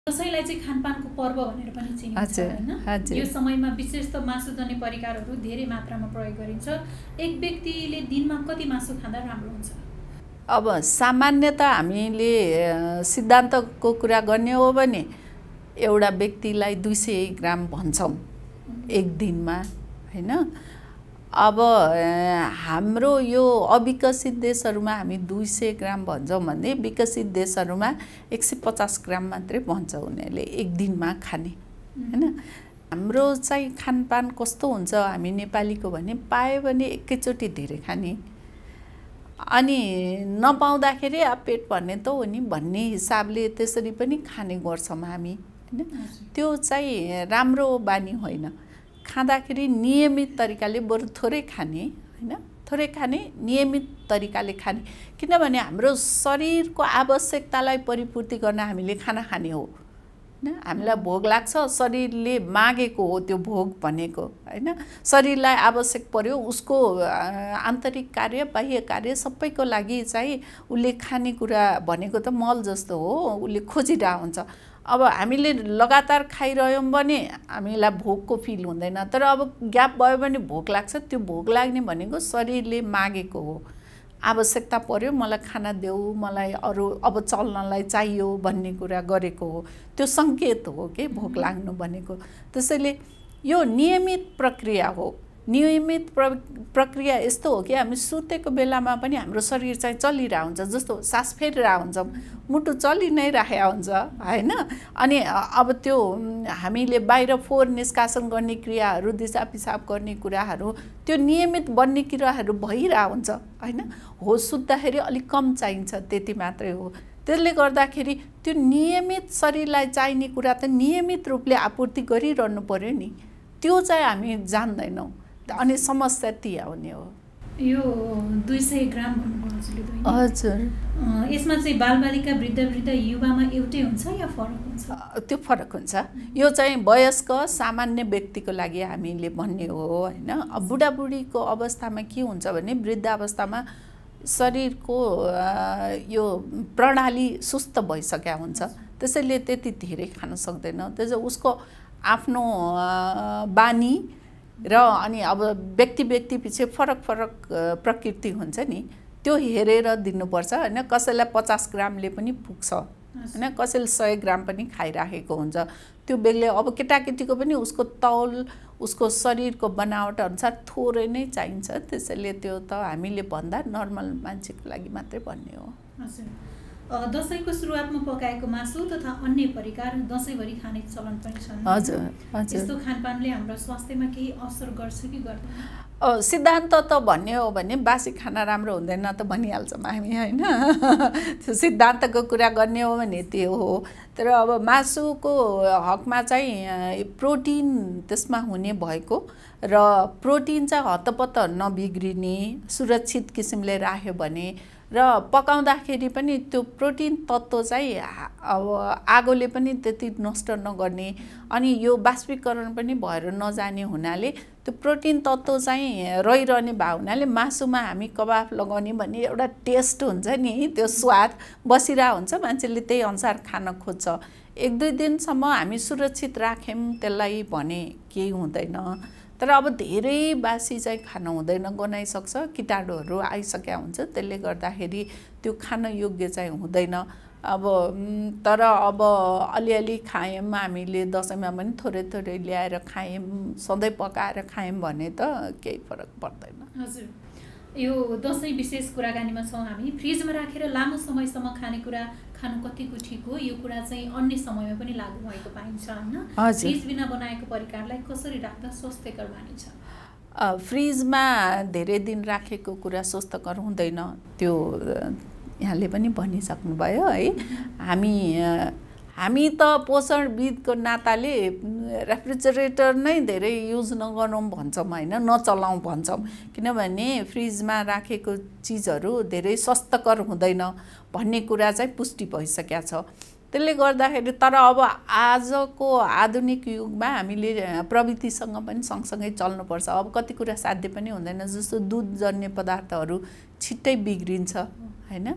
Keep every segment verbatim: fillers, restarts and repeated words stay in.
दशैंलाई चाहिँ खानपानको पर्व भनेर पनि चिनिन्छ हैन। यो समयमा विशेष त मासुजन्य परिकारहरू धेरै मात्रामा प्रयोग गरिन्छ। एक व्यक्तिले दिनमा कति मासु खाँदा राम्रो हुन्छ? अब सामान्यतः हामीले सिद्धान्तको कुरा गर्ने हो भने एउटा व्यक्तिलाई दुई सय ग्राम भन्छौँ एक दिनमा हैन। अब हाम्रो यो अविकसित देशहरूमा हामी दुई सय ग्राम भन्छौँ भने विकसित देशहरूमा एक सय पचास ग्राम मात्रै भन्छ उनीहरूले एक दिनमा खाने हैन। हाम्रो चाहिँ खानपान कस्तो हुन्छ हामी नेपालीको भने पायो भने एकैचोटि धेरै खाने अनि नपाउँदाखेरि अब पेट भर्ने त हो नि भन्ने हिसाबले त्यसरी पनि खाने गर्छौँ हामी हैन। त्यो चाहिँ राम्रो बानी होइन। खाँदाखेरि नियमित तरिकाले बरु थोरै खाने हैन, थोरै खाने नियमित तरिकाले खाने। किनभने हाम्रो शरीरको आवश्यकतालाई परिपूर्ति गर्न हामीले खाना खाने हो हैन। हामीलाई भोग लाग्छ, शरीरले मागेको हो त्यो भोग भनेको हैन। शरीरलाई आवश्यक पर्यो उसको आन्तरिक कार्य बाह्य कार्य सबैको लागि चाहिँ उसले खानेकुरा भनेको त मल जस्तो हो, उसले खोजिरहेको हुन्छ। अब हामीले लगातार खाइरह्यौँ भने हामीलाई भोकको फिल हुँदैन, तर अब ग्याप भयो भने भोक लाग्छ। त्यो भोक लाग्ने भनेको शरीरले मागेको हो, आवश्यकता पर्यो मलाई खाना देऊ, मलाई अरू अब चल्नलाई चाहियो भन्ने कुरा गरेको हो, त्यो सङ्केत हो कि भोक लाग्नु भनेको। त्यसैले यो नियमित प्रक्रिया हो। नियमित प्र प्रक्रिया यस्तो हो कि हामी सुतेको बेलामा पनि हाम्रो शरीर चाहिँ चलिरहेको हुन्छ, जस्तो सास फेरिरहेको हुन्छ, मुटु चलि नै राखेको हुन्छ हैन। अनि अब त्यो हामीले बाहिर फोहोर निष्कासन गर्ने क्रियाहरू, दिशा पिसाब गर्ने कुराहरू, त्यो नियमित बन्ने क्रियाहरू भइरहेको हुन्छ हैन। होस सुत्दाखेरि अलिक कम चाहिन्छ त्यति मात्रै हो। त्यसले गर्दाखेरि त्यो नियमित शरीरलाई चाहिने कुरा त नियमित रूपले आपूर्ति गरिरहनु पर्यो नि, त्यो चाहिँ हामी जान्दैनौँ अनि समस्या ती आउने हो। यो दुई सय ग्राम भन्नुभयो हजुरले? हजुर। यसमा चाहिँ बालबालिका वृद्ध वृद्ध युवामा एउटै हुन्छ या फरक हुन्छ? त्यो फरक हुन्छ। यो चाहिँ वयस्क सामान्य व्यक्तिको लागि हामीले भन्ने हो हैन। अब बुढाबुढीको अवस्थामा के हुन्छ भने वृद्धावस्थामा शरीरको यो प्रणाली सुस्त भइसकेको हुन्छ, त्यसैले त्यति धेरै खान सक्दैन। त्यसो उसको आफ्नो बानी र अनि अब व्यक्ति व्यक्ति पछि फरक फरक प्रकृति हुन्छ नि, त्यो हेरेर दिनुपर्छ हैन। कसैलाई पचास ग्रामले पनि पुग्छ हैन, कसैले सय ग्राम पनि खाइराखेको हुन्छ। त्यो बेग्लै अब केटाकेटीको पनि उसको तौल उसको शरीरको बनावट अनुसार थोरै नै चाहिन्छ। त्यसैले त्यो त हामीले भन्दा नर्मल मान्छेको लागि मात्रै भन्ने हो। दशैंको सुरुवातमा पकाएको मासु तथा अन्य परिकार दशैंभरि खाने चलन पनि छन्। हजुर हजुर। यस्तो खानपानले हाम्रो स्वास्थ्यमा केही असर गर्छ कि गर्दैन? सिद्धान्त त भन्ने हो भने बासी खाना राम्रो हुँदैन त भनिहाल्छौँ हामी हैन। त्यो सिद्धान्तको कुरा गर्ने हो भने त्यो हो। तर अब मासुको हकमा चाहिँ प्रोटिन त्यसमा हुने भएको र प्रोटिन चाहिँ हतपत नबिग्रिने सुरक्षित किसिमले राख्यो भने र पकाउँदाखेरि पनि त्यो प्रोटिन तत्त्व चाहिँ अब आगोले पनि त्यति नष्ट नगर्ने अनि यो बाष्पीकरण पनि भएर नजाने हुनाले त्यो प्रोटिन तत्त्व चाहिँ रहिरहने भए हुनाले मासुमा हामी कबाब लगाउने भन्ने एउटा टेस्ट हुन्छ नि, त्यो स्वाद बसिरहेको हुन्छ, मान्छेले त्यही अनुसार खान खोज्छ। एक दुई दिनसम्म हामी सुरक्षित राख्यौँ त्यसलाई भने केही हुँदैन। तर अब धेरै बासी चाहिँ खान हुँदैन, गनाइसक्छ, कीटाणुहरू आइसकेका हुन्छ, त्यसले गर्दाखेरि त्यो खान योग्य चाहिँ हुँदैन। अब तर अब अलिअलि खायौँ हामीले दशैंमा पनि थोरै थोरै ल्याएर खायौँ, सधैँ पकाएर खायौँ भने त केही फरक पर्दैन। हजुर। यो दशैं विशेष कुराकानीमा छौँ हामी। फ्रिजमा राखेर लामो समयसम्म खानेकुरा खानु कतिको ठिक हो, यो कुरा चाहिँ अन्य समयमा पनि लागू भएको पाइन्छ हैन। फ्रिज बिना बनाएको परिकारलाई कसरी राख्दा स्वास्थ्यकर मानिन्छ? फ्रिजमा धेरै दिन राखेको कुरा स्वस्थकर हुँदैन, त्यो यहाँले पनि भनिसक्नुभयो है। हामी हामी त पोषणविदको नाताले रेफ्रिजरेटर नै धेरै युज नगरौँ भन्छौँ हैन, नचलाउँ भन्छौँ। किनभने फ्रिजमा राखेको चिजहरू धेरै स्वस्थकर हुँदैन भन्ने कुरा चाहिँ पुष्टि भइसकेको छ। त्यसले गर्दाखेरि तर अब आजको आधुनिक युगमा हामीले प्रविधिसँग पनि सँगसँगै चल्नुपर्छ। अब कति कुरा साध्य पनि हुँदैन, जस्तो दुधजन्य पदार्थहरू छिट्टै बिग्रिन्छ हैन।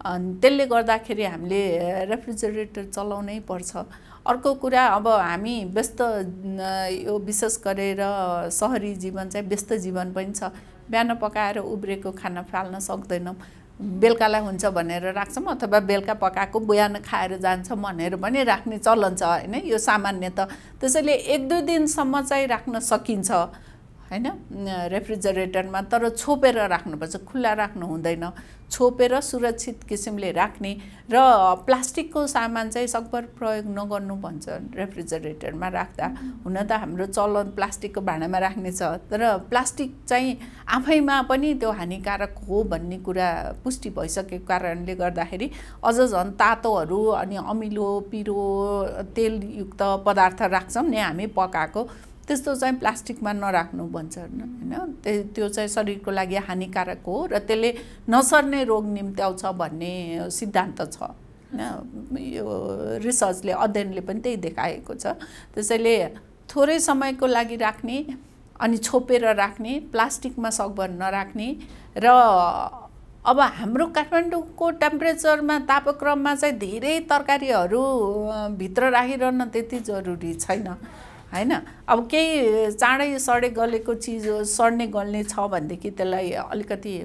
अनि त्यसले गर्दाखेरि हामीले रेफ्रिजरेटर चलाउनै पर्छ। अर्को कुरा अब हामी व्यस्त यो विशेष गरेर सहरी जीवन चाहिँ व्यस्त जीवन पनि छ। बिहान पकाएर उब्रेको खाना फाल्न सक्दैनौँ, बेलुकालाई हुन्छ भनेर राख्छौँ अथवा बेलुका पकाएको बिहान खाएर जान्छौँ भनेर पनि राख्ने चलन छ होइन, यो सामान्य त। त्यसैले एक दुई दिनसम्म चाहिँ राख्न सकिन्छ होइन रेफ्रिजरेटरमा, तर छोपेर राख्नुपर्छ, खुल्ला राख्नु हुँदैन। छोपेर सुरक्षित किसिमले राख्ने र प्लास्टिकको सामान चाहिँ सकभर प्रयोग नगर्नु भन्छ रेफ्रिजरेटरमा राख्दा। हुन त हाम्रो चलन प्लास्टिकको भाँडामा राख्ने छ, तर प्लास्टिक चाहिँ आफैमा पनि त्यो हानिकारक हो भन्ने कुरा पुष्टि भइसकेको कारणले गर्दाखेरि अझ झन् तातोहरू अनि अमिलो पिरो तेलयुक्त पदार्थ राख्छौँ नि हामी पकाएको, त्यस्तो चाहिँ प्लास्टिकमा नराख्नु भन्छ होइन। त्यो चाहिँ शरीरको लागि हानिकारक हो र त्यसले नसर्ने रोग निम्त्याउँछ भन्ने सिद्धान्त छ होइन। यो रिसर्चले अध्ययनले पनि त्यही देखाएको छ। त्यसैले थोरै समयको लागि राख्ने अनि छोपेर राख्ने, प्लास्टिकमा सकभर नराख्ने। र अब हाम्रो काठमाडौँको टेम्परेचरमा तापक्रममा चाहिँ धेरै तरकारीहरू भित्र राखिरहन त्यति जरुरी छैन होइन। अब केही चाँडै सडे गलेको चिज सड्ने गल्ने छ भनेदेखि त्यसलाई अलिकति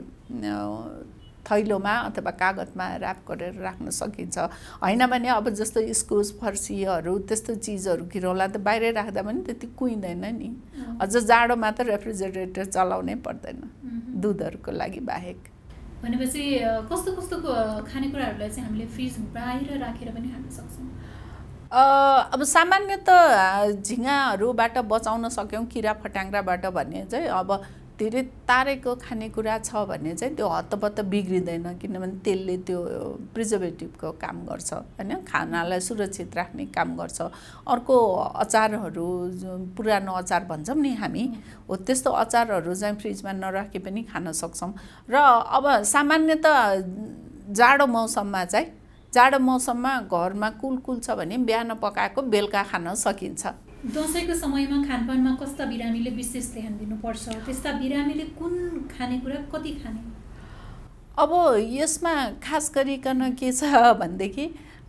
थैलोमा अथवा कागजमा ऱ्याप गरेर राख्न सकिन्छ। होइन भने अब जस्तो इस्कुस फर्सीहरू त्यस्तो चिजहरू गिरौँला त बाहिर राख्दा पनि त्यति कुहिँदैन नि। अझ जाडोमा त रेफ्रिजरेटर चलाउनै पर्दैन दुधहरूको लागि बाहेक। भनेपछि कस्तो कस्तो खानेकुराहरूलाई चाहिँ हामीले फ्रिज बाहिर राखेर पनि खान सक्छौँ? अब सामान्यतः झिँगाहरूबाट बचाउन सक्यौँ किरा फट्याङ्ग्राबाट भने चाहिँ अब धेरै तारेको खानेकुरा छ भने चाहिँ त्यो हत्तपत्त बिग्रिँदैन, किनभने तेलले त्यो प्रिजर्भेटिभको काम गर्छ होइन, खानालाई सुरक्षित राख्ने काम गर्छ। अर्को अचारहरू पुरानो अचार भन्छौँ नि हामी हो, त्यस्तो अचारहरू चाहिँ फ्रिजमा नराखी पनि खान सक्छौँ। र अब सामान्यतः जाडो मौसममा चाहिँ जाडो मौसममा घरमा कुलकुल छ भने बिहान पकाएको बेलुका खान सकिन्छ। दसैँको समयमा खानपानमा कस्ता बिरामीले विशेष ध्यान दिनुपर्छ? त्यस्ता बिरामीले कुन खानेकुरा कति खाने? अब यसमा खास गरिकन के छ भनेदेखि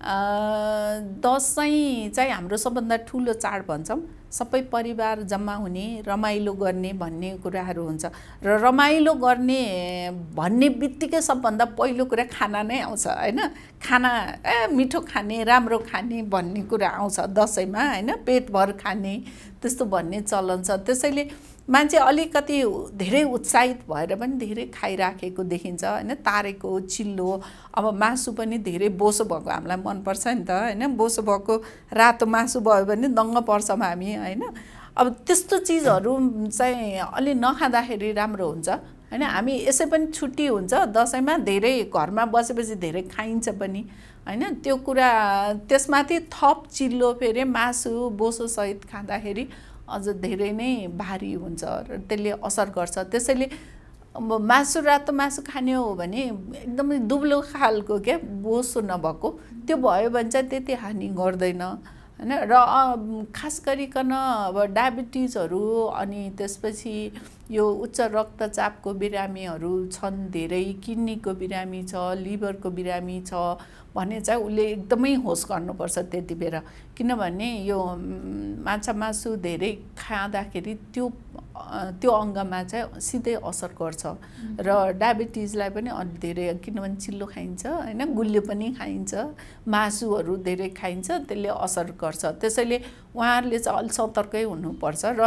दसैँ चाहिँ हाम्रो सबभन्दा ठुलो चाड भन्छौँ, सबै परिवार जम्मा हुने रमाइलो गर्ने भन्ने कुराहरू हुन्छ। र रमाइलो गर्ने भन्ने बित्तिकै सबभन्दा पहिलो कुरा खाना नै आउँछ होइन। खाना ए मिठो खाने राम्रो खाने भन्ने कुरा आउँछ दसैँमा होइन, पेटभर खाने त्यस्तो भन्ने चलन छ। त्यसैले मान्छे अलिकति धेरै उत्साहित भएर पनि धेरै खाइराखेको देखिन्छ होइन। तारेको चिल्लो अब मासु पनि धेरै बोसो भएको हामीलाई मनपर्छ नि त होइन, बोसो भएको रातो मासु भयो भने दङ्ग पर्छौँ हामी होइन। अब त्यस्तो चिजहरू चाहिँ अलि नखाँदाखेरि राम्रो हुन्छ होइन। हामी यसै पनि छुट्टी हुन्छ दसैँमा, धेरै घरमा बसेपछि धेरै खाइन्छ पनि होइन। त्यो कुरा त्यसमाथि थप चिल्लो फेरि मासु बोसोसहित खाँदाखेरि अझ धेरै नै भारी हुन्छ र त्यसले असर गर्छ। त्यसैले मासु रातो मासु खाने हो भने एकदमै दुब्लो खालको क्या बोसो नभएको त्यो भयो भने चाहिँ त्यति हानि गर्दैन होइन। र खास गरिकन अब डायबिटिजहरू अनि त्यसपछि यो उच्च रक्तचापको बिरामीहरू छन्, धेरै किडनीको बिरामी छ, लिभरको बिरामी छ भने चाहिँ उसले एकदमै होस गर्नुपर्छ त्यति बेर, किनभने यो माछा मासु धेरै खाँदाखेरि त्यो त्यो अङ्गमा चाहिँ सिधै असर गर्छ। र डायबिटिजलाई पनि अलि धेरै, किनभने चिल्लो खाइन्छ होइन, गुलियो पनि खाइन्छ, मासुहरू धेरै खाइन्छ, त्यसले असर गर्छ। त्यसैले उहाँहरूले चाहिँ अलि सतर्कै हुनुपर्छ र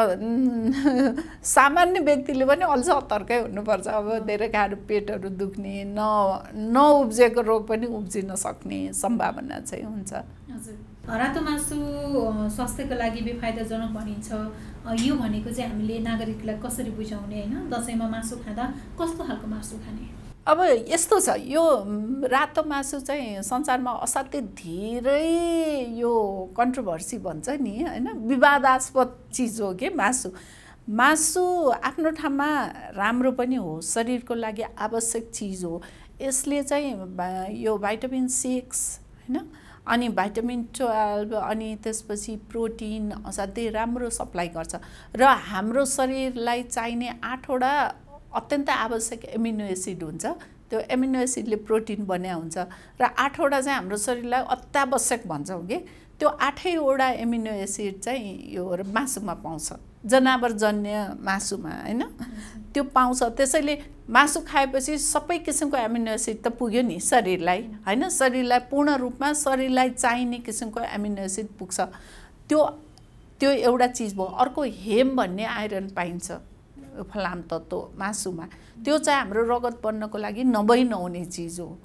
सामान्य व्यक्तिले पनि अलि सतर्कै हुनुपर्छ। अब धेरै खाएर पेटहरू दुख्ने न नउब्जेको रोग पनि उब्जिन सक्ने सम्भावना चाहिँ हुन्छ। हजुर, रातो मासु स्वास्थ्यको लागि बेफाइदाजनक भनिन्छ, यो भनेको चाहिँ हामीले नागरिकलाई कसरी बुझाउने होइन? दसैँमा मासु खाँदा कस्तो खालको मासु खाने? अब यस्तो छ, यो रातो मासु चाहिँ संसारमा असाध्यै धेरै यो कन्ट्रोभर्सी भन्छ नि होइन, विवादास्पद चिज हो कि मासु। मासु आफ्नो ठाउँमा राम्रो पनि हो, शरीरको लागि आवश्यक चिज हो। यसले चाहिँ यो भाइटामिन सिक्स होइन अनि भाइटामिन ट्वेल्भ अनि त्यसपछि प्रोटिन असाध्यै राम्रो सप्लाई गर्छ र हाम्रो शरीरलाई चाहिने आठवटा अत्यन्त आवश्यक एमिनो एसिड हुन्छ, त्यो एमिनो एसिडले प्रोटिन बन्या हुन्छ र आठवटा चाहिँ हाम्रो शरीरलाई अत्यावश्यक भन्छौँ कि त्यो आठैवटा एमिनो एसिड चाहिँ यो मासुमा पाउँछ, जनावरजन्य मासुमा हैन, त्यो पाउँछ। त्यसैले मासु खाएपछि सबै किसिमको एमिनो एसिड त पुग्यो नि शरीरलाई हैन, शरीरलाई पूर्ण रूपमा शरीरलाई चाहिने किसिमको एमिनो एसिड पुग्छ। त्यो त्यो एउटा चिज भयो। अर्को हेम भन्ने आइरन पाइन्छ फलाम तत्त्व मासुमा, त्यो चाहिँ हाम्रो रगत बन्नको लागि नभई नहुने चिज हो।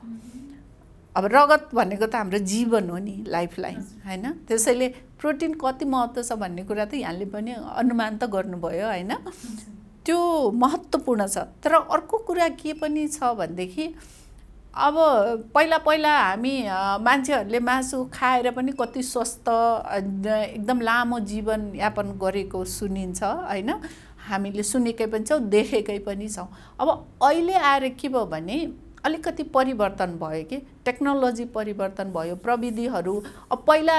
अब रगत भनेको त हाम्रो जीवन हो नि, लाइफ लाइन हैन। त्यसैले प्रोटिन कति महत्त्व छ भन्ने कुरा त यहाँले पनि अनुमान त गर्नुभयो हैन, त्यो महत्त्वपूर्ण छ। तर अर्को कुरा के पनि छ भनेदेखि अब पहिला पहिला हामी मान्छेहरूले मासु खाएर पनि कति स्वस्थ एकदम लामो जीवन यापन गरेको सुनिन्छ हैन, हामीले सुनेकै पनि छौँ, देखेकै पनि छौँ। अब अहिले आएर के भयो भने अलिकति परिवर्तन भयो कि टेक्नोलोजी परिवर्तन भयो, प्रविधिहरू। अब पहिला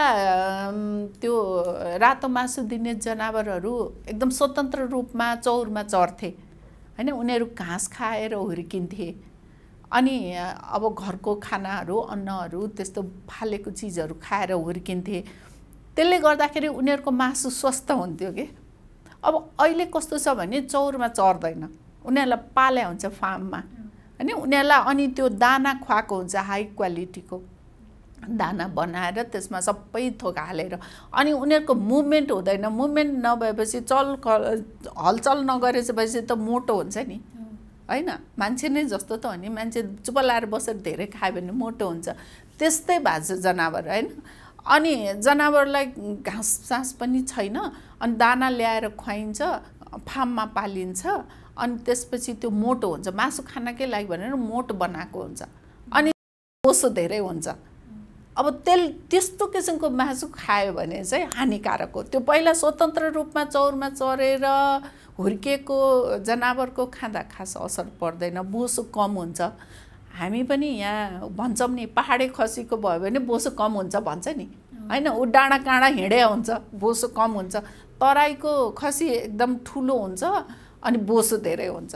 त्यो रातो मासु दिने जनावरहरू एकदम स्वतन्त्र रूपमा चौरमा चर्थे हैन, उनीहरू घाँस खाएर हुर्किन्थे। अनि अब घरको खानाहरू अन्नहरू त्यस्तो फालेको चिजहरू खाएर हुर्किन्थे, त्यसले गर्दाखेरि उनीहरूको मासु स्वस्थ हुन्थ्यो कि। अब अहिले कस्तो छ भने चौरमा चर्दैन, उनीहरूलाई पाल्या हुन्छ फार्ममा हैन, उनीहरूलाई अनि त्यो दाना खुवाएको हुन्छ, हाई क्वालिटीको दाना बनाएर त्यसमा सबै थोक हालेर, अनि उनीहरूको मुभमेन्ट हुँदैन। मुभमेन्ट नभएपछि चल हलचल नगरेपछि त मोटो हुन्छ नि हैन, मान्छे नै जस्तो त हो नि, मान्छे चुप लाएर बसेर धेरै खायो भने मोटो हुन्छ, त्यस्तै भएको छ जनावर हैन। अनि जनावरलाई घाँस सास पनि छैन, अनि दाना ल्याएर खुवाइन्छ, फार्ममा पालिन्छ, अनि त्यसपछि त्यो मोटो हुन्छ, मासु खानकै लागि भनेर मोटो बनाएको हुन्छ, अनि बोसो धेरै हुन्छ। अब तेल त्यस्तो किसिमको मासु खायो भने चाहिँ हानिकारक हो। त्यो पहिला स्वतन्त्र रूपमा चौरमा चरेर हुर्किएको जनावरको खाँदा खास असर पर्दैन, बोसो कम हुन्छ। हामी पनि यहाँ भन्छौँ नि पहाडे खसीको भयो भने बोसो कम हुन्छ भन्छ नि हैन, ऊ डाँडा काँडा हिँडे हुन्छ, बोसो कम हुन्छ। तराईको खसी एकदम ठुलो हुन्छ अनि बोसो धेरै हुन्छ।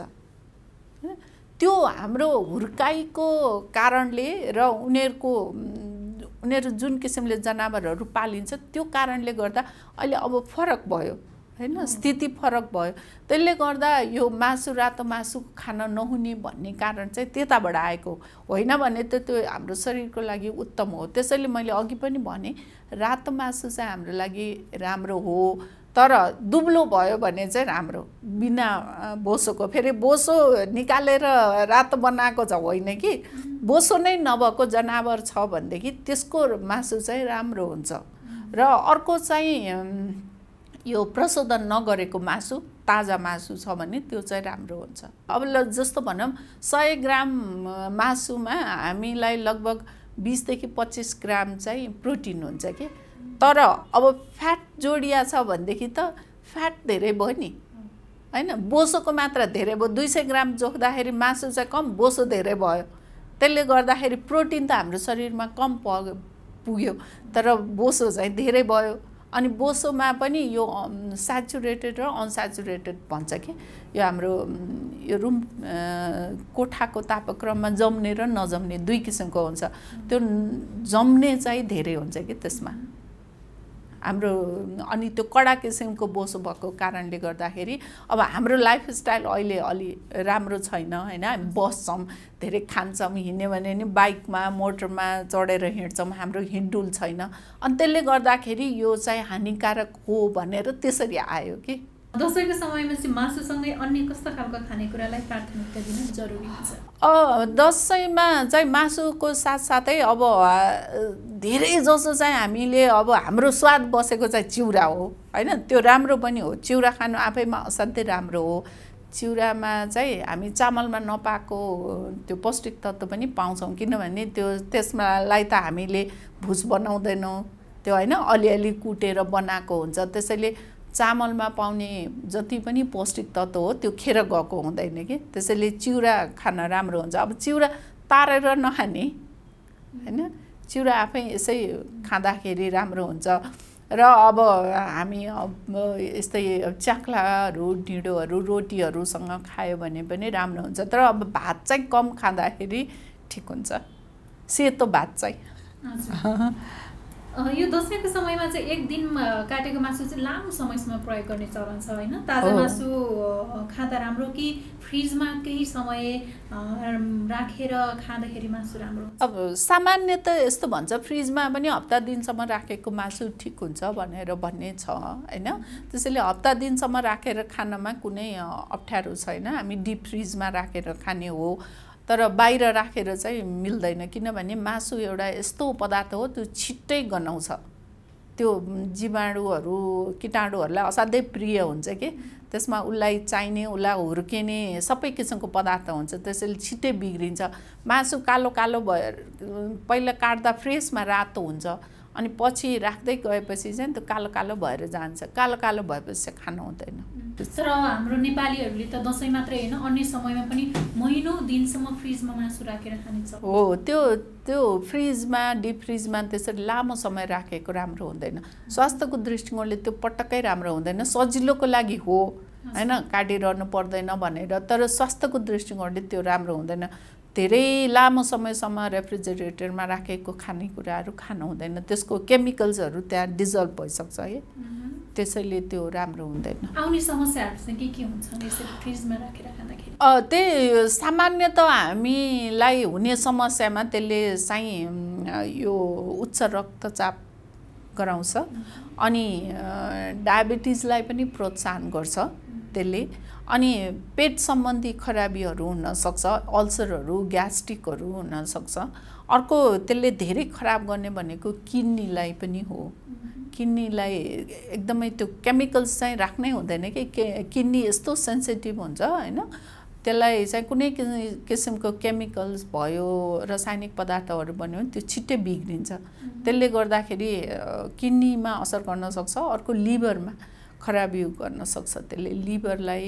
त्यो हाम्रो हुर्काइको कारणले र उनीहरूको उनीहरू जुन किसिमले जनावरहरू पालिन्छ त्यो कारणले गर्दा अहिले अब फरक भयो हैन, स्थिति फरक भयो। त्यसले गर्दा यो मासु रातो मासु खान नहुने भन्ने कारण चाहिँ त्यताबाट आएको होइन भने त त्यो हाम्रो शरीरको लागि उत्तम हो। त्यसैले मैले अघि पनि भने रातो मासु चाहिँ हाम्रो लागि राम्रो हो, तर दुब्लो भयो भने चाहिँ राम्रो, बिना बोसोको। फेरि बोसो निकालेर रातो बनाएको छ होइन कि, बोसो नै नभएको जनावर छ भनेदेखि त्यसको मासु चाहिँ राम्रो हुन्छ। र अर्को चाहिँ यो प्रशोधन नगरेको मासु, ताजा मासु छ भने त्यो चाहिँ राम्रो हुन्छ। अब ल जस्तो भनौँ सय ग्राम मासुमा हामीलाई लगभग बिसदेखि पच्चिस ग्राम चाहिँ प्रोटिन हुन्छ कि, तर अब फ्याट जोडिया छ भनेदेखि त फ्याट धेरै भयो नि हैन, बोसोको मात्रा धेरै भयो। दुई सय ग्राम जोख्दाखेरि मासु चाहिँ कम, बोसो धेरै भयो। त्यसले गर्दाखेरि प्रोटिन त हाम्रो शरीरमा कम पुग्यो, तर बोसो चाहिँ धेरै भयो। अनि बोसोमा पनि यो स्याचुरेटेड र अनस्याचुरेटेड भन्छ कि, यो हाम्रो यो रुम कोठाको तापक्रममा जम्ने र नजम्ने दुई किसिमको हुन्छ। त्यो जम्ने चाहिँ धेरै हुन्छ कि त्यसमा हाम्रो, अनि त्यो कडा किसिमको बोसो भएको कारणले गर्दाखेरि अब हाम्रो लाइफस्टाइल अहिले अलि राम्रो छैन हैन। हामी बस्छौँ, धेरै खान्छौँ, हिँड्यो भने नि बाइकमा मोटरमा चढेर हिँड्छौँ, हाम्रो हिँडडुल छैन, अनि त्यसले गर्दाखेरि यो चाहिँ हानिकारक हो भनेर त्यसरी आयो कि। दसैँको समयमा चाहिँ मासुसँगै अन्य कस्ता खालको खानेकुरालाई प्राथमिकता दिन जरुरी हुन्छ? दसैँमा चाहिँ मासुको साथसाथै अब धेरै जसो चाहिँ हामीले अब हाम्रो स्वाद बसेको चाहिँ चिउरा हो हैन, त्यो राम्रो पनि हो। चिउरा खानु आफैमा असाध्यै राम्रो हो। चिउरामा चाहिँ हामी चामलमा नपाएको त्यो पौष्टिक तत्त्व पनि पाउँछौँ, किनभने त्यो त्यसमालाई त हामीले भुस बनाउँदैनौँ, त्यो हैन अलिअलि कुटेर बनाएको हुन्छ। त्यसैले चामलमा पाउने जति पनि पौष्टिक तत्त्व हो त्यो खेर गएको हुँदैन कि, त्यसैले चिउरा खान राम्रो हुन्छ। अब चिउरा तारेर नखाने हैन, चिउरा आफै यसै खाँदाखेरि राम्रो हुन्छ। र अब हामी यस्तै च्याख्लाहरू ढिँडोहरू रोटीहरूसँग खायो भने पनि राम्रो हुन्छ। तर अब भात चाहिँ कम खाँदाखेरि ठिक हुन्छ, सेतो भात चाहिँ। यो दसैँको समयमा चाहिँ एक दिन काटेको मासु चाहिँ लामो समयसम्म प्रयोग गर्ने चलन छ होइन? ताजा मासु खाँदा राम्रो कि फ्रिजमा केही समय राखेर खाँदाखेरि मासु राम्रो? अब सामान्य त यस्तो भन्छ फ्रिजमा पनि हप्ता दिनसम्म राखेको मासु ठिक हुन्छ भनेर भन्ने छ होइन? त्यसैले हप्ता दिनसम्म राखेर खानमा कुनै अप्ठ्यारो छैन, हामी डिप फ्रिजमा राखेर खाने हो। तर बाहिर राखेर चाहिँ मिल्दैन, किनभने मासु एउटा यस्तो पदार्थ हो त्यो छिट्टै गनाउँछ, त्यो जीवाणुहरू कीटाणुहरूलाई असाध्यै प्रिय हुन्छ कि त्यसमा उसलाई चाहिने उसलाई हुर्किने सबै किसिमको पदार्थ हुन्छ, त्यसैले छिट्टै बिग्रिन्छ। मासु कालो कालो भएर पहिला काट्दा फ्रेसमा रातो हुन्छ, अनि पछि राख्दै गएपछि चाहिँ त्यो कालो कालो भएर जान्छ, कालो कालो भएपछि खानु हुँदैन। तर हाम्रो नेपालीहरूले त दसैँ मात्रै होइन अन्य समयमा पनि महिनौँ दिनसम्म फ्रिजमा मासु राखेर खान्छ। हो, त्यो त्यो फ्रिजमा डिप फ्रिजमा त्यसरी लामो समय राखेको राम्रो हुँदैन, स्वास्थ्यको दृष्टिकोणले त्यो पटक्कै राम्रो हुँदैन। सजिलोको लागि हो होइन, काटिरहनु पर्दैन भनेर, तर स्वास्थ्यको दृष्टिकोणले त्यो राम्रो हुँदैन। धेरै लामो समयसम्म रेफ्रिजरेटरमा राखेको खानेकुराहरू खानु हुँदैन, त्यसको केमिकल्सहरू त्यहाँ डिजल्भ भइसक्छ है, त्यसैले त्यो राम्रो हुँदैन। आउने समस्याहरू चाहिँ के के हुन्छन् यसरी फ्रिजमा राखेर खाँदाखेरि? त्यही सामान्यतः हामीलाई हुने समस्यामा त्यसले चाहिँ यो उच्च रक्तचाप गराउँछ, अनि डायबिटिजलाई पनि प्रोत्साहन गर्छ त्यसले, अनि पेट सम्बन्धी खराबीहरू हुनसक्छ, अल्सरहरू ग्यास्ट्रिकहरू हुनसक्छ। अर्को त्यसले धेरै खराब गर्ने भनेको किडनीलाई पनि हो, किडनीलाई एकदमै त्यो केमिकल्स चाहिँ राख्नै हुँदैन कि, किडनी यस्तो सेन्सिटिभ हुन्छ होइन, त्यसलाई चाहिँ कुनै किसिमको केमिकल्स भयो रासायनिक पदार्थहरू बन्यो भने त्यो छिट्टै बिग्रिन्छ, त्यसले गर्दाखेरि किडनीमा असर गर्न सक्छ। अर्को लिभरमा खराबी गर्न सक्छ, त्यसले लिभरलाई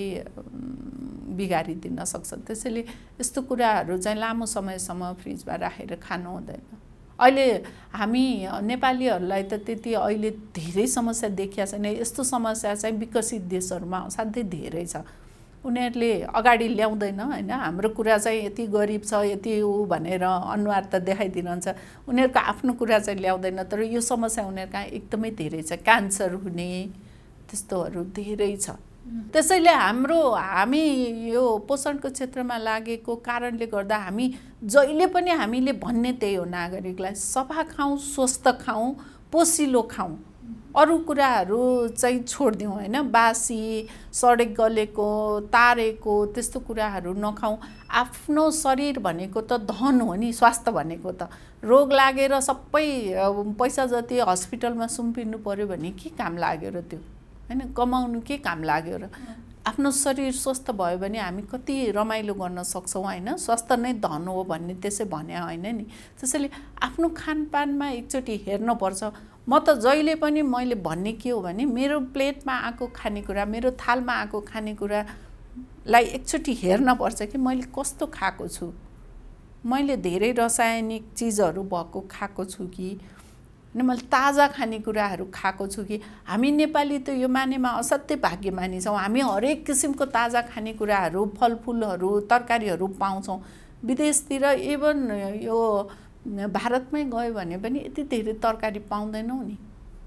बिगारिदिन सक्छ, त्यसैले यस्तो कुराहरू चाहिँ लामो समयसम्म फ्रिजमा राखेर खानु हुँदैन। अहिले हामी नेपालीहरूलाई त त्यति अहिले धेरै समस्या देखिया छैन, यस्तो समस्या चाहिँ विकसित देशहरूमा असाध्यै धेरै छ, उनीहरूले अगाडि ल्याउँदैन होइन। हाम्रो कुरा चाहिँ यति गरिब छ यति ऊ भनेर अनुहार त देखाइदिनुहुन्छ, उनीहरूको आफ्नो कुरा चाहिँ ल्याउँदैन, तर यो समस्या उनीहरूका एकदमै धेरै छ, क्यान्सर हुने त्यस्तोहरू धेरै छ। त्यसैले हाम्रो हामी यो पोषणको क्षेत्रमा लागेको कारणले गर्दा हामी जहिले पनि हामीले भन्ने त्यही हो, नागरिकलाई सफा खाउँ, स्वस्थ खाउँ, पोसिलो खाउँ, अरू कुराहरू चाहिँ छोडिदिउँ होइन। बासी सडेक गलेको तारेको त्यस्तो कुराहरू नखाउँ। आफ्नो शरीर भनेको त धन हो नि, स्वास्थ्य भनेको त। रोग लागेर सबै पैसा जति हस्पिटलमा सुम्पिनु पर्यो भने के काम लाग्यो र, त्यो होइन कमाउनु के काम लाग्यो र। आफ्नो शरीर स्वस्थ भयो भने हामी कति रमाइलो गर्न सक्छौँ होइन। स्वास्थ्य नै धन हो भन्ने त्यसै भने होइन नि। त्यसैले आफ्नो खानपानमा एकचोटि हेर्नुपर्छ। म त जहिले पनि मैले भन्ने के हो भने मेरो प्लेटमा आएको खानेकुरा, मेरो थालमा आएको खानेकुरालाई एकचोटि हेर्नुपर्छ कि मैले कस्तो खाएको छु, मैले धेरै रासायनिक चिजहरू भएको खाएको छु कि अनि मैले ताजा खानेकुराहरू खाएको छु कि। हामी नेपाली त यो मानेमा असाध्यै भाग्यमानी छौँ। हामी हरेक किसिमको ताजा खानेकुराहरू, फलफुलहरू, तरकारीहरू पाउँछौँ। विदेशतिर इभन यो भारतमै गयो भने पनि यति धेरै तरकारी पाउँदैनौँ नि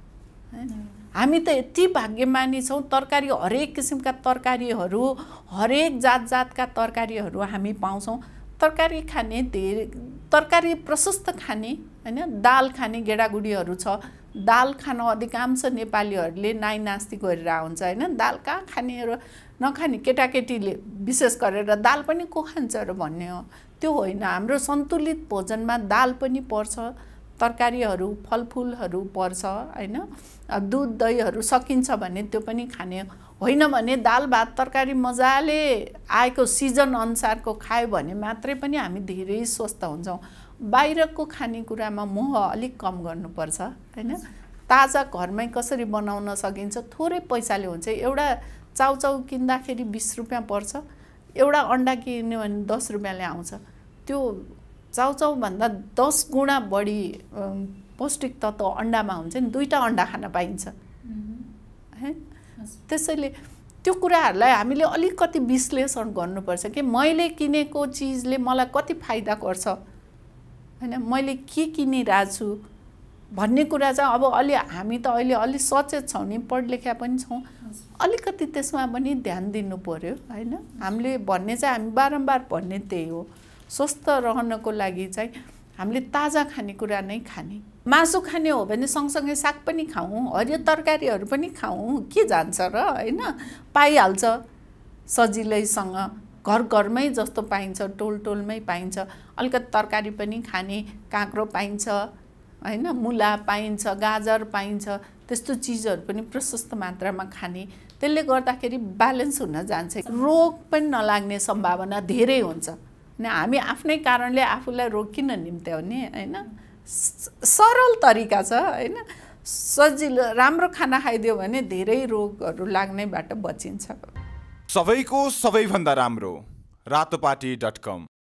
हैन। हामी त यति भाग्यमानी छौँ, तरकारी हरेक किसिमका तरकारीहरू, हरेक जात जातका तरकारीहरू हामी पाउँछौँ। तरकारी खाने धेरै, तरकारी प्रशस्त खाने हैन, दाल खाने गेडागुडीहरू छ। दाल खान अधिकांश नेपालीहरूले नाइ नास्ति गरेर हुन्छ हैन। दाल कहाँ खाने र नखाने, केटाकेटीले विशेष गरेर दाल पनि को खान्छ र भन्ने हो, त्यो होइन। हाम्रो सन्तुलित भोजनमा दाल पनि पर्छ, तरकारीहरू फलफुलहरू पर्छ हैन। दुध दहीहरू सकिन्छ भने त्यो पनि खाने होइन भने दाल भात तरकारी मजाले आएको सिजन अनुसारको खायो भने मात्रै पनि हामी धेरै स्वस्थ हुन्छौँ। बाहिरको खानेकुरामा मोह अलिक कम गर्नुपर्छ हैन। ताजा घरमै कसरी बनाउन सकिन्छ, थोरै पैसाले हुन्छ। एउटा चाउचाउ किन्दाखेरि बिस रुपियाँ पर्छ, एउटा अन्डा किन्यो भने दस रुपियाँले आउँछ। त्यो चाउचाउभन्दा दस गुणा बढी पौष्टिक तत्त्व अन्डामा हुन्छ नि, दुईवटा अन्डा खान पाइन्छ है। त्यसैले त्यो कुराहरूलाई हामीले अलिकति विश्लेषण गर्नुपर्छ कि मैले किनेको चिजले मलाई कति फाइदा गर्छ हैन, मैले के किनिरहेको छु भन्ने कुरा चाहिँ अब अलि हामी त अहिले अलि सचेत छौँ नि, पढलेखा पनि छौँ, अलिकति त्यसमा पनि ध्यान दिनु पर्यो हैन। हामीले भन्ने चाहिँ हामी बारम्बार भन्ने त्यही हो, स्वस्थ रहनको लागि चाहिँ हामीले ताजा खानेकुरा नै खाने। मासु खाने हो भने सँगसँगै साग पनि खाऊँ, हरियो तरकारीहरू पनि खाऊँ, के जान्छ र हैन, पाइहाल्छ सजिलैसँग, घर घरमै जस्तो पाइन्छ, टोल टोलमै पाइन्छ। अलिकति तरकारी पनि खाने, काँक्रो पाइन्छ हैन, मुला पाइन्छ, गाजर पाइन्छ, त्यस्तो चिजहरू पनि प्रशस्त मात्रामा खाने। त्यसले गर्दाखेरि ब्यालेन्स हुन जान्छ, रोग पनि नलाग्ने सम्भावना धेरै हुन्छ। अनि हामी आफ्नै कारणले आफूलाई रोग किन निम्त्याउने हैन, सरल तरिका छ हैन, सजिलो राम्रो खाना खाइदियो भने धेरै रोगहरू लाग्नेबाट बचिन्छ। सबैको सबैभन्दा राम्रो रातोपाटी डट कम।